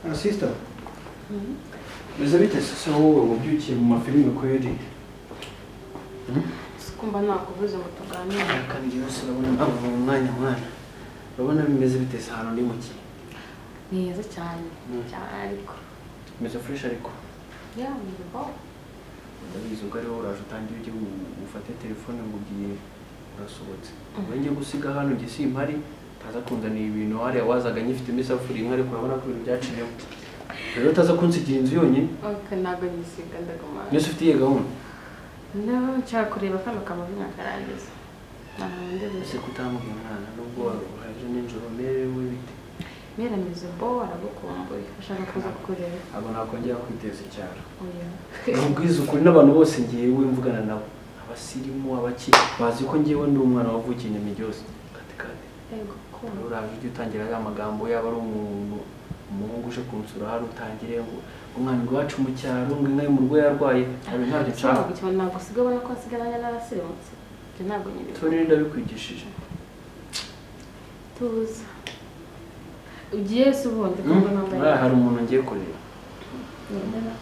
Sister, meze bite se wowe ubyukiye mu mafilime kweri? Sikumva nakuvuze ngo tuganire. Kandi yose urabona ntabwo mu mwanya mwana. Urabona bimeze bite se hano ndi mu ki? Neza cyane. Cyane ariko. Meze fresh ariko. Yeah, meze bo. Ndabizi ubwo ariho uraje utangiye ujye ufate telefone ngo ugiye urasohotse. Wenge gusiga hano nge simpari. Taza kunzanira ibintu hariya wazaga nyifite isafuriya imwe ariko urabona ko ibintu byaciyemo. Rero utaza kunsigira inzu yonyine. Okay, ntabwo nisiga ndagumana. Nese ufitiye gahunda? Nshaka kureba kano kamavi nakarangiza. Ese kutamubwira umwana nubwo waje n'injoro merewe bite? Mera meze bo aragukumbuye. Ashaka kuza kukureba. Abo nakongera kwiteza icyaro. Oya. Ubwiza ukuri n'abantu bose ngiyewe mvugana nabo. Abasirimu abaki bazi ko ngiyewe ndi umwana wavukiye Nyamigi yose. Katikati. Yego. Uraje ujye utangira ya magambo yaba ari umuntu umuhungu uje kunsura hari utangire ngo umwana wacu mu cyaro ngo inka y'umurwe yarwaye ari ntabyo nshaka. Ntabwo sigabana ko asigaranye n'arasirimutse. Byo ntabwo nyine. Tone ndabikwigishije. Tuza. Ugiye se ubundi kumva nambaye. Hari umuntu ngiye kureba. Nenda.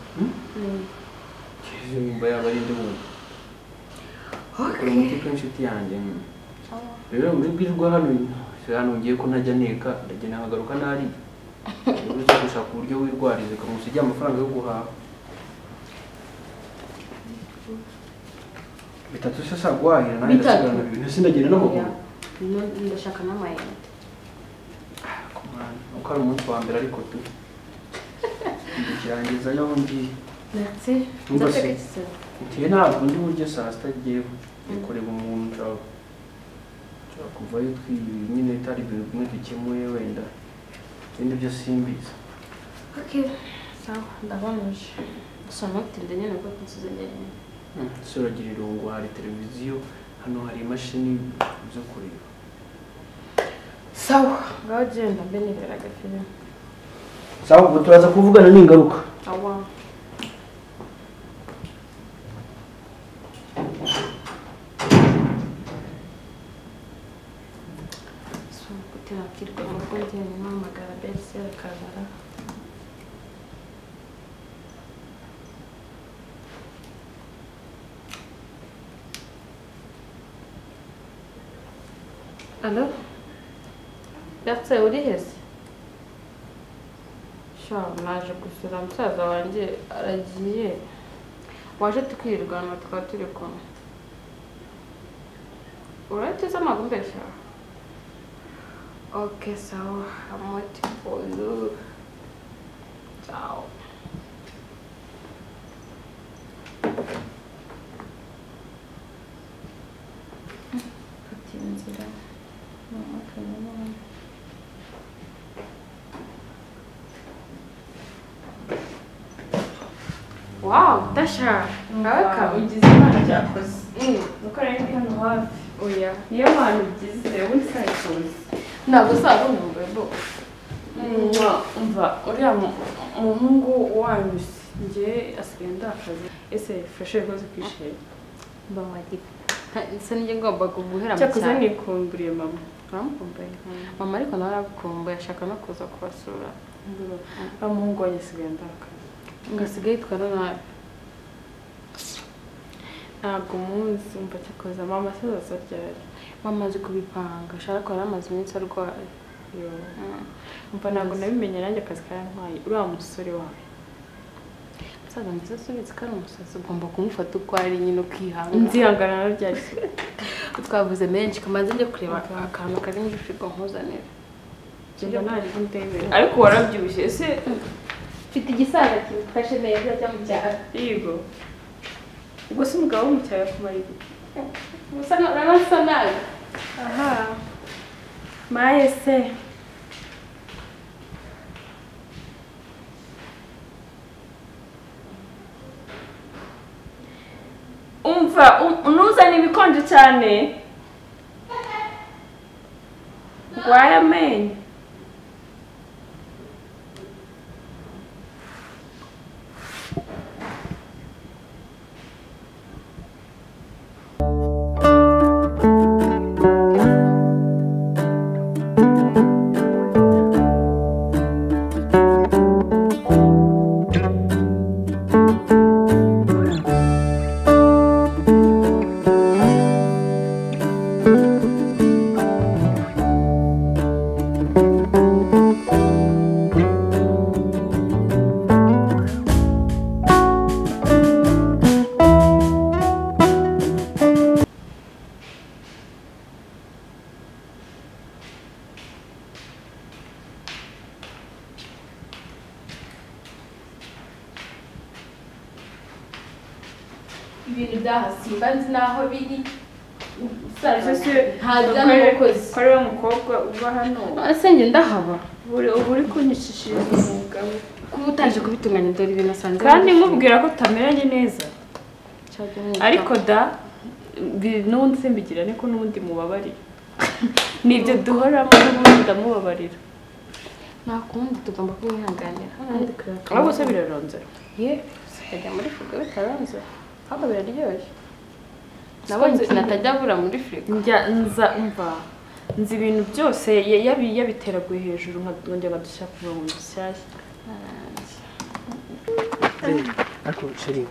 Yumva yaba ari ndi muntu. Okay. Umuti inshuti yanjye. Rero muri bwirwa hano ngiye ko ntajya neka ndagenda nkagaruka nari. Uruze gushaka uburyo wirwarize kamusigiye amafaranga yo guhaha. Bitatu se sagwahira nawe ndasigana ibintu sindagenda n'amaguru. Ndashaka n'amayente. Uko ari umunsi wa mbere ariko tu. Ndikirangiza yo ndi. Merci. Nzategetse. Utiye ntabwo ndi buryo saa sita giye kureba umuntu nshaka. Kuvayo nyine itari ibintu bimwe dukemuye wenda. Ibindi byo simbiza. Okay. Sawa, ndabonuje. Gusa ntutinda nyine ko nsize njyenyine. Suragira irungu hari televiziyo, hano hari imashini zo kureba. Sawa, ngaho genda mbe nibera agafilime. Sawa, ubwo turaza kuvugana n'ingaruka. Awa. Nakirwa mu rugo njyewe mpamagara Berse akazara. Allo? Berse uri hese? Naje gusura musaza wanjye aragiye. Waje tukirwana tukaba turi kumwe. Urahiteze amagumbesha? Okay, so I'm waiting for you. Ciao. Wow, Tasha. Ngaka ugize imana cyakoze. Nuko rero ndi hano hafi. Oya. Niyo mpano ugize ubundi sayikoze. Ntabwo usaba numva bo. Umva uriya muhungu wanyu njye asigaye ndakaze. Ese fashe koze kwishira. Mba wagita. Ese njye ngomba guhera mu cyakoze nikumburiye mama. Uramukumbuye. Mama ariko nawe aragukumbuye ashaka no kuza kubasura. Umuhungu wanyu asigaye ndakaze. Ngasigaye yitwara nabi. Ntabwo munsi umva cyakoze mama asaza ryari. Mama azi kubipanga ashaka ko aramaze iminsi arwaye. Yo. Umva ntabwo nabimenye nanjye akazi karantwaye. Uriya musore wawe. Musaza ndetse subize ko ari umusazi ugomba kumufata uko ari nyine ukihanga. Nzihangana na ryari. Twavuze menshi kamaze njye kureba akantu kari muri frigo nkuzanira. Njye nari ndemera. Ariko warabyibushye ese Mfite igisaza kimufashe neza cyo mu cyaro. Yego. Ubwo se umugabo wo mu cyaro yakumara iki? Musa urabasa nawe. Aha. Maye se. Umva unuzana ibikonje cyane. Gwaya amenyo. ibintu byahasimba nzi n'aho biri ntabwo n'umukozi ko ariwe mukobwa uba hano ese njye ndahaba ubu uri kunyicishiriza umugabo kuba utaje kubitunganya dore ibintu asanze kandi nkubwira ko utameranye neza ariko da n'ubundi simbigira niko n'ubundi mubabarira nibyo duhoramo n'ubundi ndamubabarira nta kundi tugomba kumwihanganira ahubwo se biraronze ye tukajya muri firigo bitaronze ahubwo biraryoshye nabonye ikintu atajya abura muri firigo nzi ibintu byose yabiteraguye hejuru nkongera nkadushaka kuva mu bishyashya ariko sheri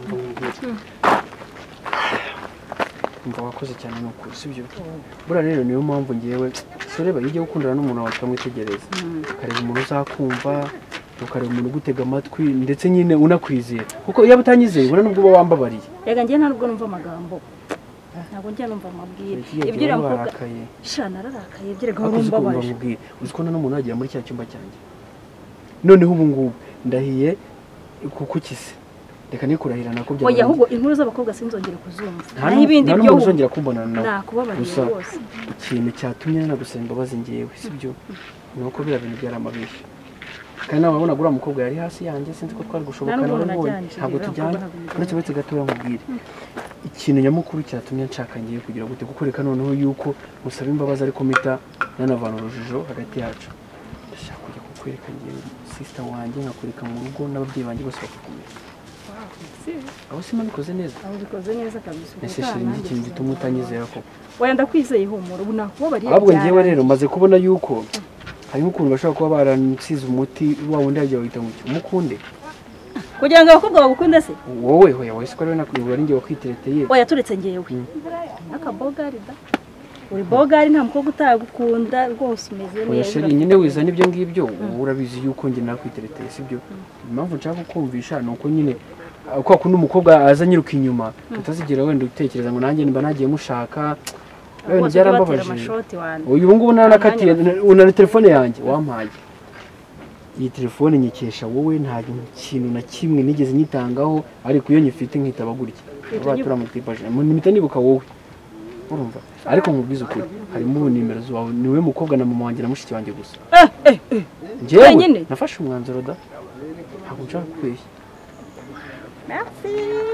mva wakoze cyane n'ukuri sibyo buriya rero niyo mpamvu ngewe sureba iyo ugiye gukundana n'umuntu wawe ukamwitegereza ukareba umuntu uzakumva ukareba umuntu ugutega amatwi ndetse nyine unakwizera kuko iyo utanyizeye ubona nubwo uba wambabariye rega njye ntabwo numva amagambo ntabwo njya numva amabwire ibyo uramuvuga shana nararakaye byerega urumbabaje uzi ko n'umuntu agera muri cya cyumba cyanjye noneho ubu ngubu ndahiye kuko kise reka nikurahira nako bya oya ahubwo inkuru z'abakobwa sinzongera kuzumva naho ibindi byo uzongera kumbona nawe nakubabariye rwose ikintu cyatumye nagusaba imbabazi ngewe sibyo nuko bira bintu byaramabishi kandi nawe wabona gura mukobwa yari hasi yanjye sinzi ko twari gushobokana ntabwo tujyanye uretse betse gatoya nkubwire ikintu nyamukuru cyatumye nshaka ngiye kugira gute kuko reka noneho yuko musaba imbabazi ariko mpita nanavana urujijo hagati yacu ndashaka kujya kukwereka ngewe sister wanjye nkakwereka mu rugo n'ababyeyi banjye bose bakakumenya aho sima bikoze neza aho bikoze neza kabisa ese shiri ikintu gituma utanyizera koko oya ndakwizeye humura ubu nakubabariye ahubwo ngewe rero maze kubona yuko hari nk'ukuntu bashobora kuba baransize umuti wa wundi yagiye wita ngo umukunde kugira ngo abakobwa bagukunde se wowe hoya siko rero nakuyobora ninjye wakwitereteye oya turetse ngewe akabogari da uri bogari nta mukobwa utagukunda rwose umeze neza oya sheri nyine wiza nibyo ngibyo urabizi yuko njye nakwitereteye sibyo impamvu nshaka kumvisha nuko nyine kwa kundi umukobwa aza nyiruka inyuma tutazigira wenda utekereza ngo nanjye nimba nagiye mushaka wenda byarambabaje uyu ngubu nanakatiye una telefone yanjye wampaye iyi telefone nyikesha wowe nta kintu na kimwe nigeze nyitangaho ariko iyo nyifite nkitaba gutya turamutipaje nimita nibuka wowe urumva ariko nkubwiza ukuri harimo nimero zawe niwe mukobwa na mama wanjye na mushiki wanjye gusa njyewe nafashe umwanzuro da ntabwo nshaka kubeshya merci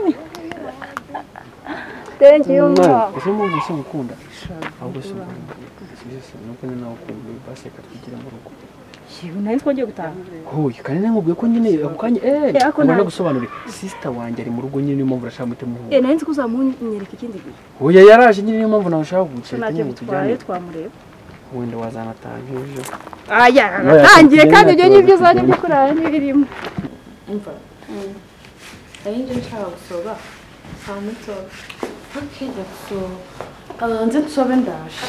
thank you ese muntu se mukunda ahubwo se nuko ni nawe ukunda baseka twigira mu rugo yewe nari twongeye gutaha hoye kandi nkubwiye ko nyine ako kanya ngomba gusobanurira sister wanjye ari mu rugo nyine niyo mpamvu urashaka muhite muhura nari nzi ko uzamunyereka ikindi gihe hoya yaraje nyine niyo mpamvu nawe ushaka guceka nyine tujyane twamureba wenda wazanataha nk'ejo aya natangiye kandi ibyo ngibyo uzajya byo kurara n'ibirimo umva ari njye nshaka gusoba saa mutobe ntukijya gusoba nzi nsobe ndaje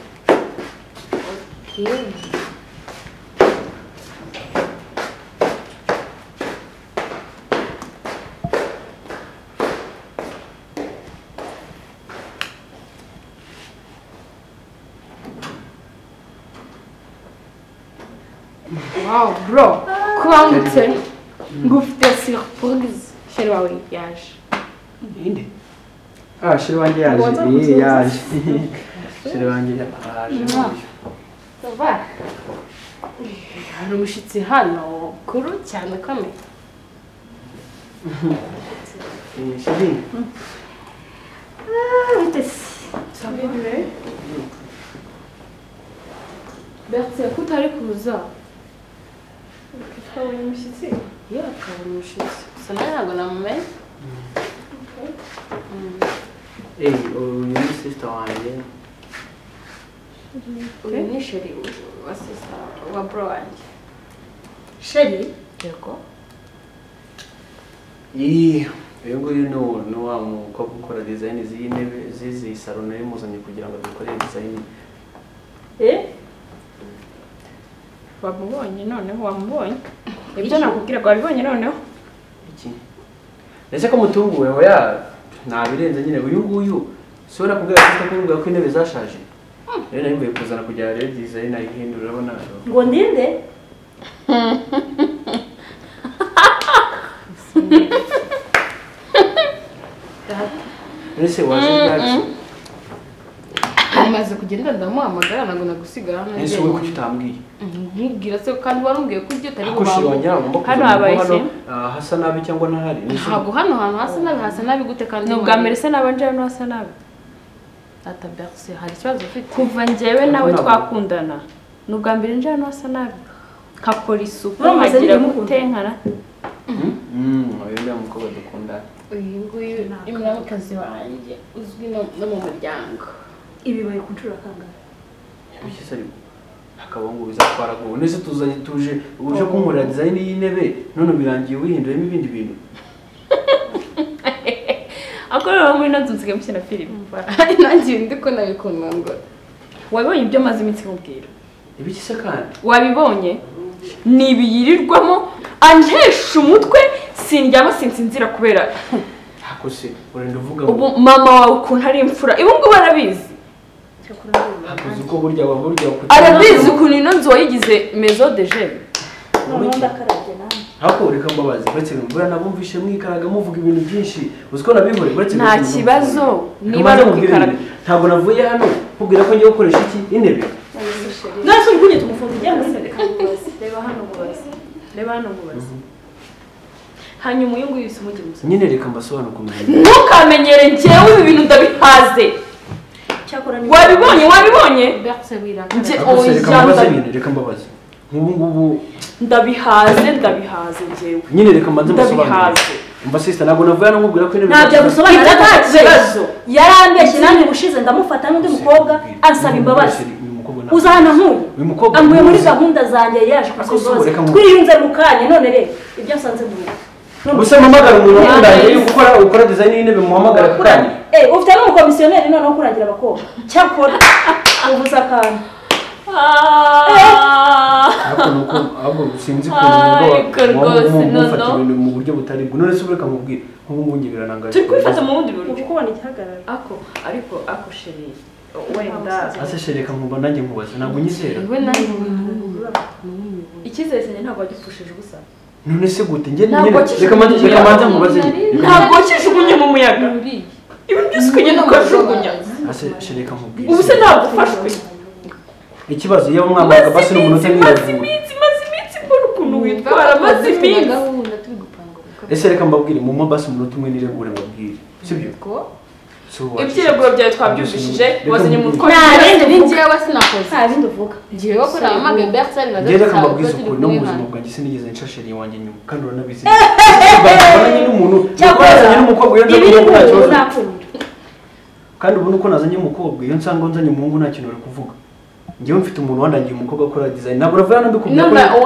wow bro kubangutse ngufite surprise sheri wawe yaje inde sheri wanjye yaje yaje sheri wanjye yaje sava hari umushyitsi hano kuru cyane ukomeye sheri bitese sabire Berthe ko utari kuza twabonye umushyitsi iyo akabona umushyitsi gusa nawe ntabwo namumenye uyu ni sister wanjye uyu ni sheri wa sister wa bro wanjye sheri yego uyu nguyu ni wa mukobwa ukora design z'intebe z'izi salo nari muzanye kugira ngo dukorere design wamubonye noneho wamubonye ibyo nakubwira ngo wabibonye noneho iki ndetse ko mutunguwe oya nabirenze nyine uyu nguyu si we nakubwira ko intebe zashaje rero nari mvuye kuzana kugira rero design ayihindura urabona ngo ndinde ese waje byacu amaze kugenda ndamuhamagara ntabwo nagusiga hano ese wowe kuki utambwiye nkubwira se kandi warumbwiye ko ibyo utari akoshi wanjye ngomba Hano habaye iki? hasa nabi cyangwa ntahari ntabwo hano hantu hasa nabi gute kandi ni ubwa mbere se nabanje hano hasa nabi ata berse hari ikibazo ufite kuva njyewe nawe twakundana ni ubwa mbere nje hano hasa nabi nkakora isuku Uramaze nkagira n'igihe gutenkana uyu ni umukobwa dukunda uyu nguyu ni umwamikazi wanjye uzwi no mu muryango ibibaye ku nshuro kangahe iki se ariko hakaba ngo bizatwara ngo nese tuje uje kunkorera design y'intebe none birangiye wihinduremo ibindi bintu akorera muri no nzuzige mukina filime nanjye ndi ko nabikunda ngo wabibonye ibyo maze iminsi nkubwira ibiki se kandi wabibonye ni ibiyirirwamo antesha umutwe sindyama sinsinzira kubera hako se urenda uvuga ubu mama wawe ukuntu ari imfura ibu ngubu arabizi hakoze uko burya arabizi ukuntu ino nzu wayigize maison de jeunes noneho ndakarabye nawe hako reka mbabazi uretse mbura nabumvishe mwikaraga muvuga ibintu byinshi uziko nabihore uretse nta kibazo niba ari ukikaraga ntabwo navuye hano nkubwira ko ngiye gukoresha iki intebe nase uri kunyita umufundi ujya museka reba hano mubaze reba hano mubaze hanyuma uyu nguyu isi umujye musa nyine reka mbasobanura ukuntu ntukamenyere njyewe ibi bintu ndabihaze wabibonye berse wiranga reka mbabazi ngubu ndabihaze njyewe nyine reka mbanze mbasobanure umva sister ntabwo navuye hano nkubwira ko intebe ntabyo gusobanura nta kibazo yarambeshye nanjye gushize ndamufata n'undi mukobwa ansaba imbabazi uzahana nk'uyu amuye muri gahunda zanjye yaje kuzisoza twiyunze mu kanya none rero ibyo nsanze mu rugo gusa mpamagara umuntu ukundanye ukora design y'intebe muhamagara ku kanya ufite n'umukomisiyoneri noneho kurangira abakobwa cyakora uvuze akantu ahubwo sinzi mufata ibintu mu buryo butari bwo none se ureka nkubwire nk'ubu ngubu njye biranangaje turi kubifata mu bundi buryo kuko ubona igihagararo ariko sheri wenda ase shereka nkumva nanjye nkubaza ntabwo unyizera icyizere cyanjye ntabwo wagipfushije ubusa none se gute njye reka manza nkubaze ntabwo wakijugunye mu muyaga ibi byose ukagenda ukajugunya ase shereka nkubwire ubu se ntabwo ufashwe ikibazo iyo mwambaga basi n'umunota maze iminsi mbona ukuntu witwara maze iminsi ese reka mbabwire mu basi umunota umwe niregure mbabwire sibyo ibyireguro byawe twabyumvishije wazanye mu twari njyewe sinakoze nta bindi uvuga njyewe ko namage berse ari njye reka mbabwize ukuri no mu buzima bwanjye sinigeze nshashiriye wanjye nyuma kandi uranabizi bazanye n'umuntu bazanye n'umukobwa iyo nza kuvuga nta kibazo kandi ubu nuko nazanye umukobwa iyo nsanga nzanye umuhungu nta kintu uri kuvuga njyewe mfite umuntu wandangiye umukobwa akora design ntabwo navuye hano mbikubwira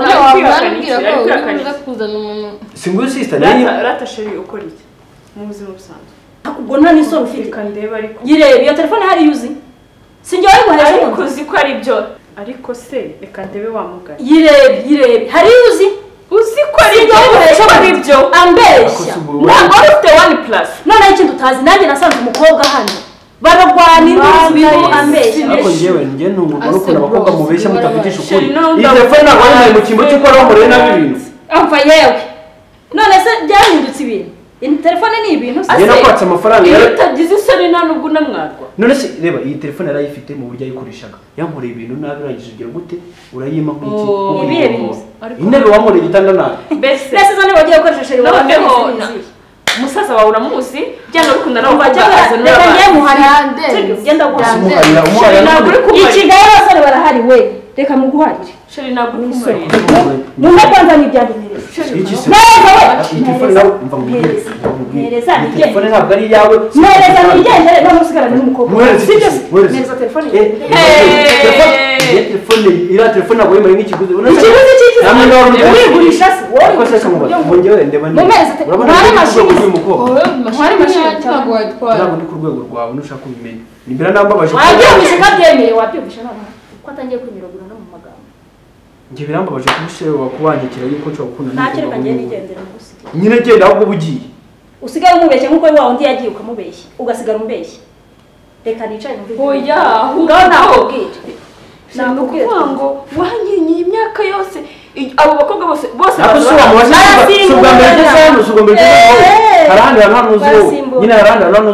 singuye sister rata sheri ukora iki mu buzima busanzwe ubwo nta n'isoro ufite ndeba ariko yirebe iyo telefone hari yuzi sinjye wayimuhaye ariko uzi ko ari byo ariko se reka ndebe wamugana yirebe hari yuzi uzi ko ari byo ambeshya ntabwo wari ufite one plus noneho ikindi utazi nanjye nasanze umukobwa hano baragwana inzu bibo ambeshya ariko njye ntungurwa no kubona abakobwa mubeshya mutavugisha ukuri iyi telefone ntabwo ari mu cyimbo cy'uko ari umurere nabi ibintu amva yewe none se byahindutse ibintu iyi telefone ni ibintu njye nakwatse amafaranga iyo utagize isoni nta nubwo unamwarwa none se reba iyi telefone yarayifite mu buryo ayikoreshaga yankoreye ibintu nabi urangije ugira gute urayima nk'iki ibihe bintu intebe wankoreye igitanda nabi mbese zo niba wagiye gukoresha sheri wawe umusaza wawe uramuzi byanga bikunda nawe reka njye muharande genda guharira ikigali abasore barahari we reka muguharire sheri ntabwo uri kumarira mumwe kwanza n'ibyanyemerera iki se iyi telefone nawe mva mubwire iyi telefone ntabwo ari iyawe mwereza nigendere no musigarane n'umukobwa sibyo mwereza telefone telefone iriya telefone ntabwo yimariye nk'ikiguzi ikiguzi cy'iki wigurisha se ariko se kamubaza ngo njyewe ndeba niba ntware mashini ntware mashini ntabwo wayitwara ntabwo ndi ku rwego rwawe nushaka kubimenya nimbera nambabaje wabyumvise ko abyemeye wabyumvise ntabwo ko atangiye kwimiragura no mu magambo njye birambabaje kubisherewa kubanyikira yuko nshobora gukunda ntacyo reka njye nigendera mugusiga nyine genda ahubwo ubugiye usigaye umubeshya nk'uko wa wundi yagiye ukamubeshya ugasigara umubeshya reka nicare mu video oya ngaho nakubwira nakubwira ngo wanyinyeye imyaka yose abo bakobwa bose ntabwo si wamubaza si ubwa mbere ugeze hano si ubwa mbere ugeze hano hari ahandi hantu hano uzi wowe nyine hari ahandi hantu hano uzi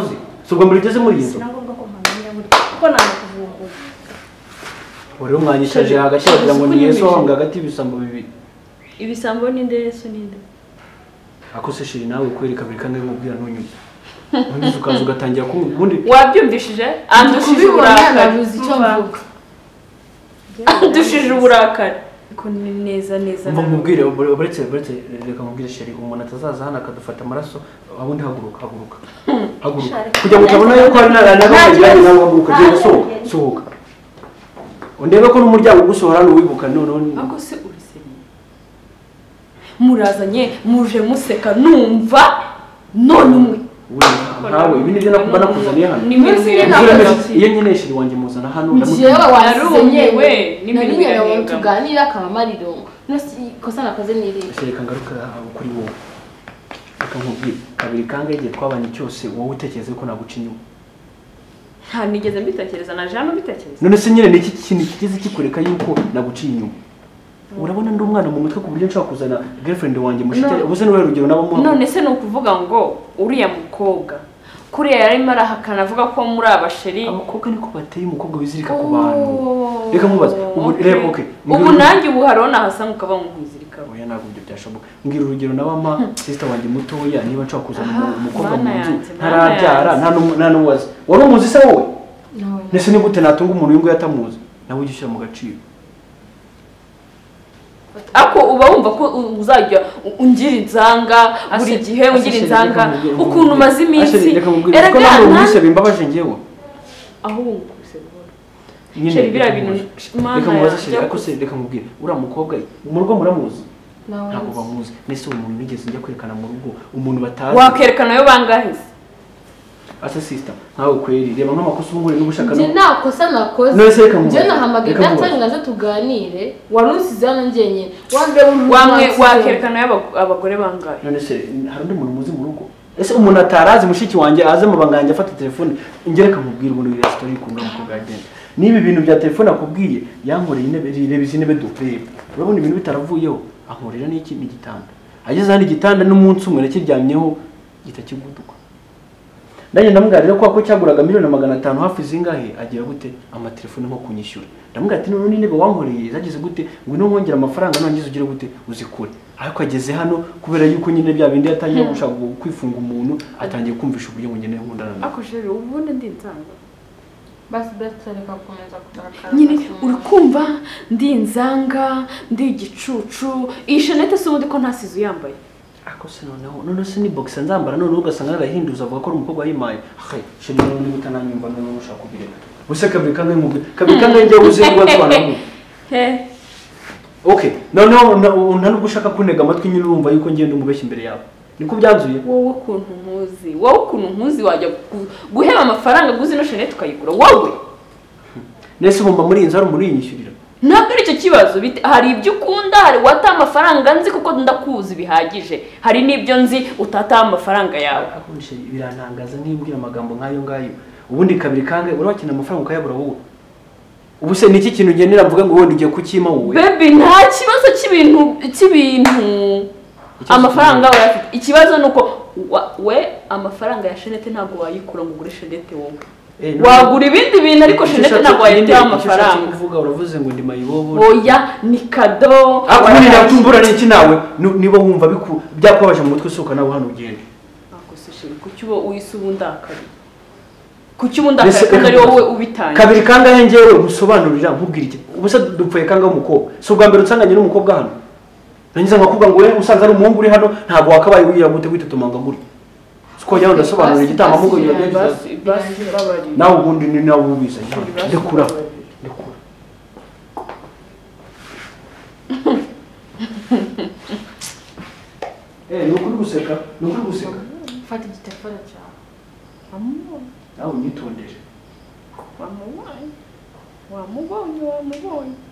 so ubwo mbere ugeze muri iyi nzu sinagomba ko mpamenya buri kuko nanakuvumbura wari umwanyishaje hagati wagira ngo ni Yesu wahanga hagati y'ibisambo bibiri ibisambo ninde Yesu ninde akose shiri nawe kwereka buri kangahe mubwira ntunyuze ubundi ukaza ugatangira ubundi wabyumvishije andushije uburakari andushije uburakari ko ni neza mva mubwire uretse reka mubwire shiri umuntu atazaza hano akadufata amaraso abundi haguruka kugira ngo utabona yuko hari n'abajyanye nawe haguruka genda sohoka undebe ko n'umuryango ugusohora n'uwibuka none ako se uriseriye murazanye muje museka numva none umwe ntawe ibi nibyo nakuba nakuzaniye hano iyo nkeneye shiri wanjye muzana hano njyewe wasenyewe nari tuganira akamariro kosa nakoze niri reka ngaruka kuri wowe reka nkubwire kabiri kangahe igihe twabanye cyose wowe utekereze ko naguca inyuma nta nigeze mbitekereza na Jean mbitekereza none se nyine niki kintu kigeze kikureka yuko naguciye inyuma urabona ndi umwana mu mutwe ku buryo nshaka kuzana girlfriend wanjye mushitari ubuze n'uwe rugero nabo none se no kuvuga ngo uriya mukobwa kuriya yarimo arahakana avuga ko muri abasheri abakobwa niko bateye umukobwa wizirika ku bantu reka mubaza ubu reba okay ubu nanjye ubu harona hasanga ukaba nkwizirika oya ntabwo ibyo byashoboka ngira urugero nabama sister wanjye mutoya niba nshaka kuzana umukobwa mu nzu ntarabyara nta n'uwazi wari umuzi se wowe nese ni gute natunga umuntu y'ingo yatamuzi nawe ujye ushyira mu gaciro ako uba wumva ko uzajya ungira inzanga buri gihe ungira inzanga ukuntu umaze iminsi erega ntabwo bimbabaje ngewe aho wumvise bibona sheri bira bintu reka mubaze sheri ariko se reka mubwire uriya mukobwa mu rugo muramuzi ntabwo bamuzi nese uwo muntu nigeze njya kwerekana mu rugo umuntu batazi wakerekana yo bangahe asa sister ntawe kweri reba nk'amakosa ubungure n'ubushaka no nta kosa nakoze nje nahamagaye data ngaze tuganire warusize hano ngenye wamwe wakerekana y'abagore bangahe none se hari undi muntu muzi mu rugo ese umuntu atarazi mushiki wanjye aze mu banganje afata telefone ingereka mubwira umuntu iri story kunga mu kugagenda nibi bintu bya telefone akubwiye yankoreye intebe reba izi ntebe duprebe urabona ibintu bitaravuyeho ankorera n'iki n'igitanda ageze hano igitanda n'umunsi umwe nakiryamyeho gitakiguduka ndanye ndamubwira ko cyaguraga 1,500,000 hafi zingahe agira gute amatelefone nko kunyishyura ndamubwira ati none niba wankoreye zagize gute ngo ino nkongera amafaranga nangize ugire gute uzikure ariko ageze hano kubera yuko nyine bya bindi yatangiye gushaka kwifunga umuntu atangiye kumvisha uburyo ngene nkundana ako jero ubundi ndi nzanga basi batareka komeza kudarakara nyine urikumva ndi nzanga ndi igicucu ishenete se ubundi ko ntasize yambaye akose none se ni box nzambara none ugasanga narahinduza avuga ko umukobwa wayimaye ahe sheri none mutananyumva none ushaka kubireka buse kabiri kangahe njye uzi ngo nsobanura he okay none nta nubwo ushaka kunega amatwi nyine urumva yuko ngende umubeshya imbere yawe niko byanzuye wowe ukuntu nkuzi wajya guheba amafaranga guzi no shenete ukayigura wowe nese ubumba muri inzu hari umuntu yinyishyurira ntabwo ari icyo kibazo hari ibyo ukunda hari wata amafaranga nzi kuko ndakuzi bihagije hari n'ibyo nzi utata amafaranga yawe akoresha birantangaza ntimbwira amagambo nk'ayo ngayo ubundi kabiri kangahe urakina amafaranga ukayabura wowe ubu se niki kintu ngenera mvuga ngo wowe ugiye kukima wowe baby nta kibazo cy'ibintu amafaranga urafite ikibazo nuko we amafaranga ya shenete ntabwo wayikura ngo ugure shenete wowe wagura ibindi bintu ariko shenete ntabwo wayitera amafaranga uvuga uravuze ngo ndi mayibobo oya ni kado akubiri natumbura n'iki nawe niba wumva byakubabaje mu mutwe soka nawe hano ugende akose sheri kuki uba uyise ubundakari kuki ubundakari kandi ari wowe ubitanye kabiri kangahe ngewe musobanurira nkubwira iki ubuse dupfuye kangahe umukobwa so bwa mbere utsanganye n'umukobwa hano nangize nkakubwa ngo we usanze ari umuhungu uri hano ntabwo wakabaye wira gute witotomanga guri siko jyaho ndasobanura igitamba mugo basi nawe ubundi ni nawe ubiza ndekura nukuri guseka fata igitelefone cyawe nawe unyitondere wamubonye